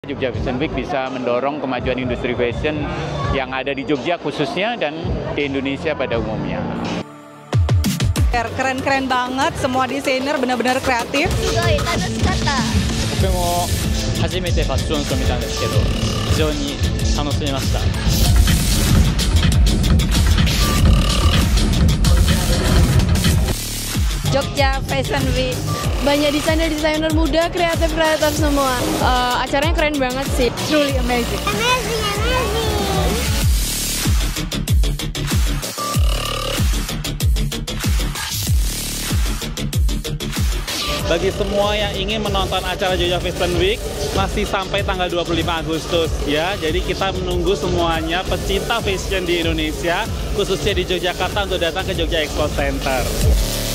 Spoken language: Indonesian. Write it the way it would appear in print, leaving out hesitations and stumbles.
Jogja Fashion Week bisa mendorong kemajuan industri fashion yang ada di Jogja khususnya dan di Indonesia pada umumnya. Keren-keren banget, semua desainer benar-benar kreatif. すごい楽しかった。 僕も初めてファッションショー見たんですけど、非常に楽しみました。 Jogja Fashion Week. Banyak desainer-desainer muda, kreatif-kreatif semua. Acaranya keren banget sih. Truly amazing. Amazing, amazing. Bagi semua yang ingin menonton acara Jogja Fashion Week, masih sampai tanggal 25 Agustus ya. Jadi kita menunggu semuanya pecinta fashion di Indonesia, khususnya di Yogyakarta untuk datang ke Jogja Expo Center.